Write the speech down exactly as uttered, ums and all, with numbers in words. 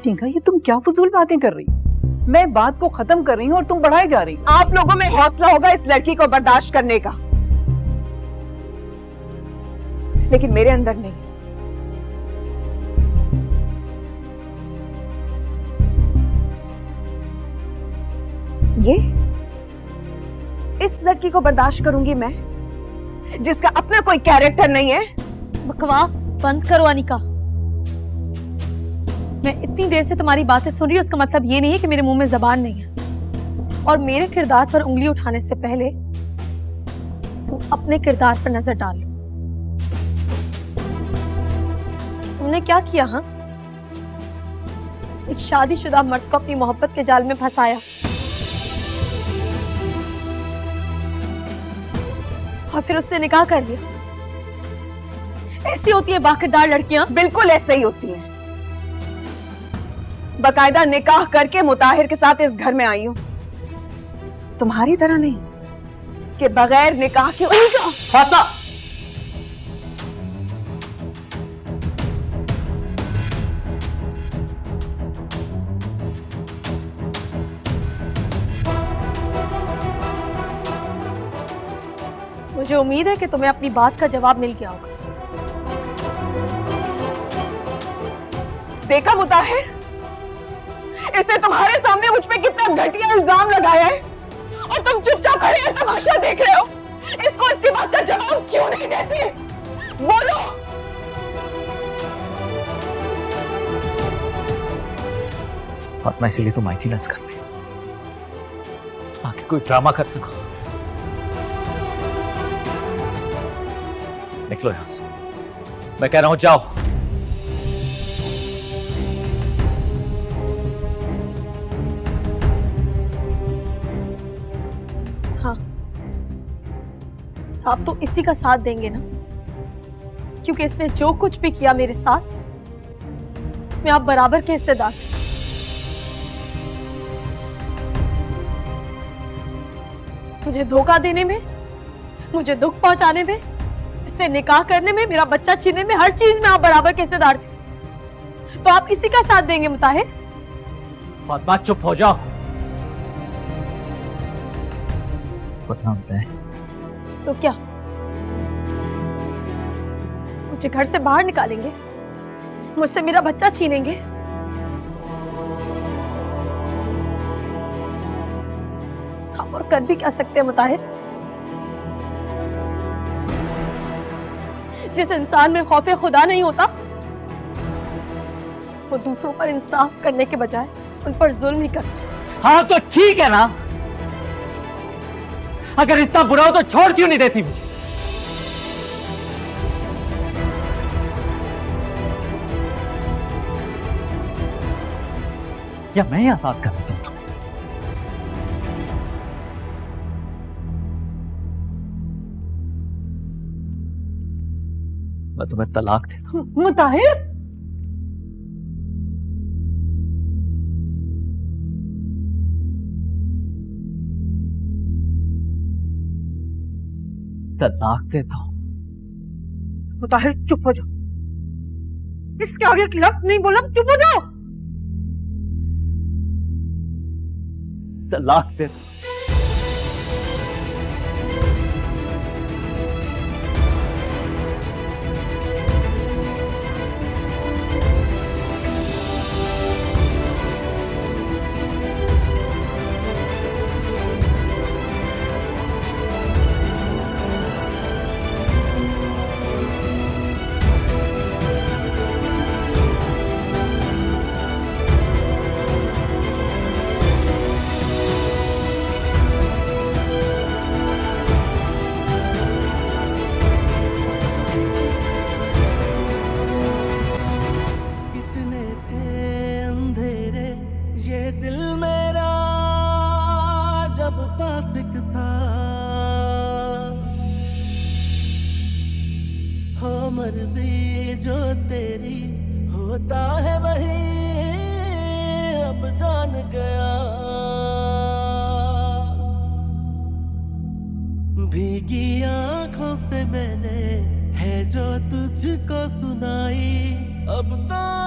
टीका, ये तुम क्या फजूल बातें कर रही? मैं बात को खत्म कर रही हूँ और तुम बढ़ाई जा रही। आप लोगों में हौसला होगा इस लड़की को बर्दाश्त करने का, लेकिन मेरे अंदर नहीं। ये इस लड़की को बर्दाश्त करूंगी मैं, जिसका अपना कोई कैरेक्टर नहीं है। बकवास बंद करो अनिका। मैं इतनी देर से तुम्हारी बातें सुन रही हूँ, उसका मतलब ये नहीं है कि मेरे मुंह में जबान नहीं है। और मेरे किरदार पर उंगली उठाने से पहले तुम अपने किरदार पर नजर डाल लो। तुमने क्या किया? हाँ, एक शादीशुदा मर्द को अपनी मोहब्बत के जाल में फंसाया और फिर उससे निकाह कर लिया। ऐसी होती है बाकिरदार लड़कियां? बिल्कुल ऐसे ही होती हैं। बकायदा निकाह करके मुताहिर के साथ इस घर में आई हूं, तुम्हारी तरह नहीं कि बगैर निकाह के। फातिमा, मुझे उम्मीद है कि तुम्हें अपनी बात का जवाब मिल गया होगा। देखा मुताहिर, इसने तुम्हारे सामने मुझ पे कितना घटिया इल्जाम लगाया है और तुम चुपचाप खड़े हैं, तमाशा देख रहे हो। इसको इसकी बात का जवाब क्यों नहीं देते? बोलो। फातिमा, इसीलिए तुम आई थी ना इस घर में, ताकि कोई ड्रामा कर सको। निकलो यहां से, मैं कह रहा हूं जाओ। हाँ, आप तो इसी का साथ देंगे ना, क्योंकि इसने जो कुछ भी किया मेरे साथ उसमें आप बराबर के हिस्सेदार। मुझे धोखा देने में, मुझे दुख पहुंचाने में, इससे निकाह करने में, मेरा बच्चा छीनने में, हर चीज में आप बराबर के हिस्सेदार थे। तो आप इसी का साथ देंगे मुताहिर? फातिमा चुप हो जाओ। फातिमा, तो क्या मुझे घर से बाहर निकालेंगे? मुझसे मेरा बच्चा छीनेंगे? हम और कर भी क्या सकते हैं मुताहिर? जिस इंसान में खौफे खुदा नहीं होता, वो दूसरों पर इंसाफ करने के बजाय उन पर जुल्म ही करता। हाँ तो ठीक है ना, अगर इतना बुरा हो तो छोड़ क्यों नहीं देती मुझे? या मैं ही आजाद कर देता हूं? मैं तुम्हें तलाक देता हूं। मुताहिर, तलाक देता हूं। मुताहिर चुप हो जाओ। इसके आगे एक लफ्ज नहीं बोला, चुप हो जाओ। तलाक देता हूं। मर्जी जो तेरी होता है वही अब जान गया। भीगी आंखों से मैंने है जो तुझको सुनाई अब तो